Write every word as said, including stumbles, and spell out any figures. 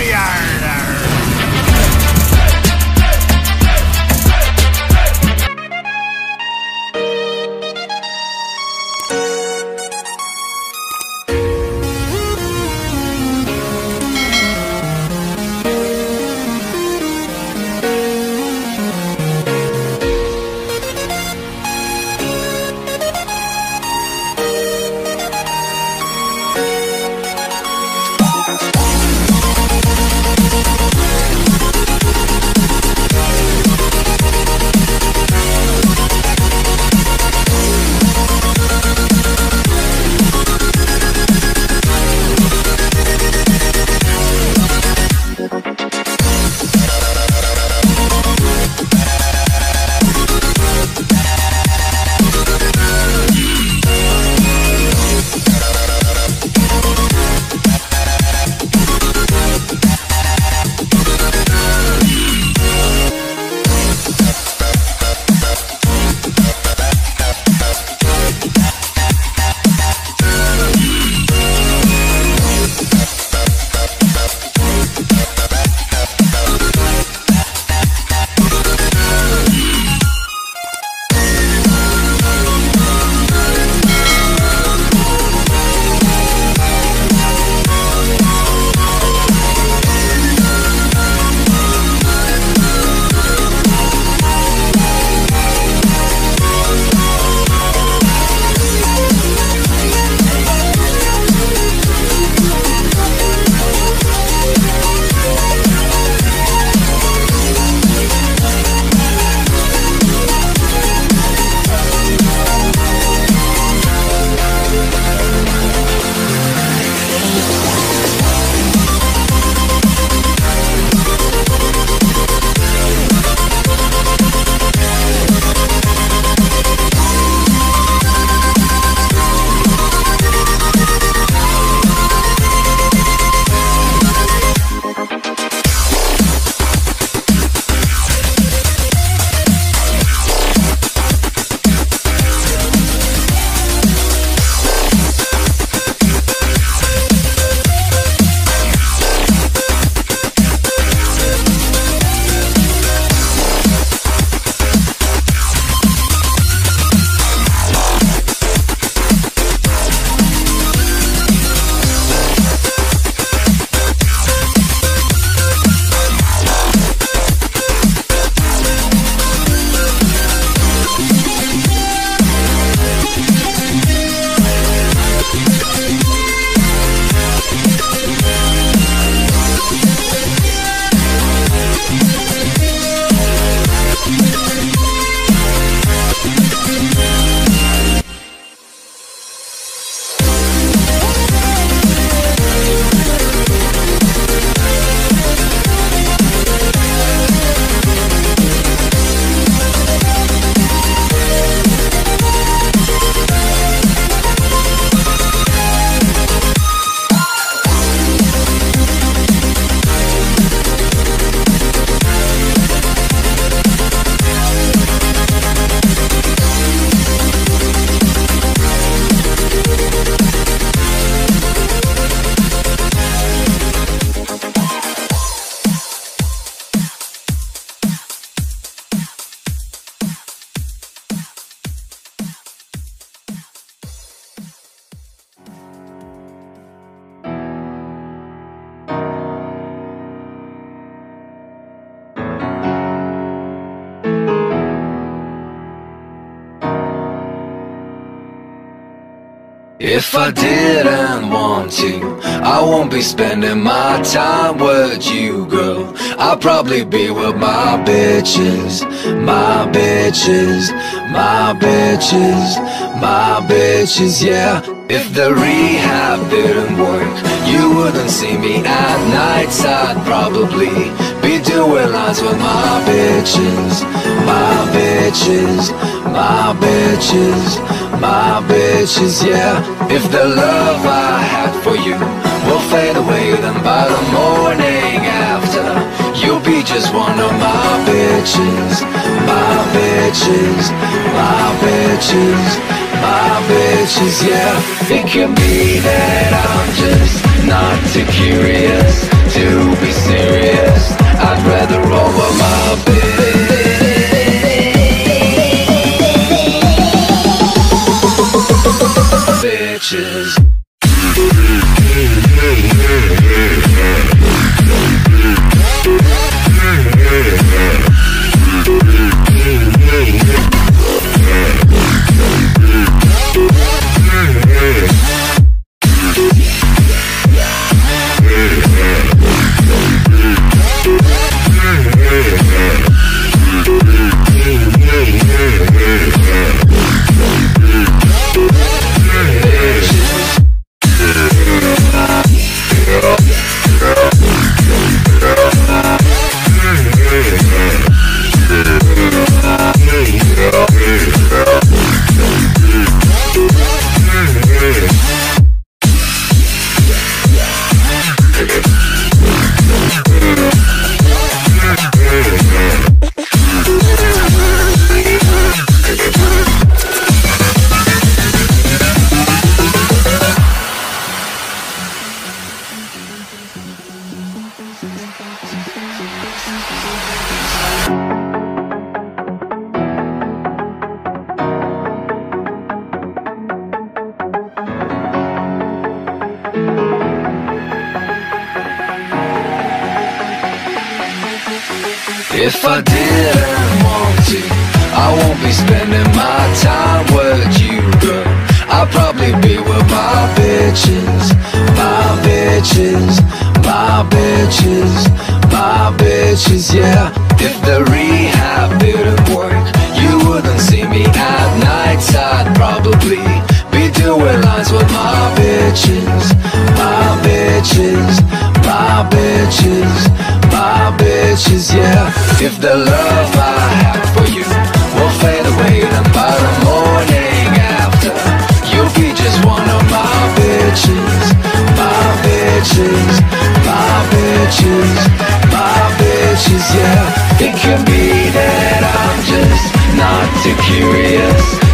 If I didn't want to, I won't be spending my time with you, girl. I'd probably be with my bitches, my bitches, my bitches, my bitches, yeah. If the rehab didn't work, you wouldn't see me at nights. I'd probably be doing lines with my bitches, my bitches, my bitches, my bitches, yeah. If the love I had for you will fade away, then by the morning after, you'll be just one of my bitches, my bitches, my bitches, my bitches, yeah. It could be that I'm just not too curious to be If I didn't want to, I won't be spending my time with you, girl. I'd probably be with my bitches, my bitches, my bitches, my bitches, yeah. If the rehab didn't work, you wouldn't see me at nights. I'd probably be doing lines with my bitches, my bitches, my bitches, my bitches, yeah. If the love I have for you will fade away, then by the morning after, you'll be just one of my bitches, my bitches, my bitches, my bitches, yeah. It can be that I'm just not too curious,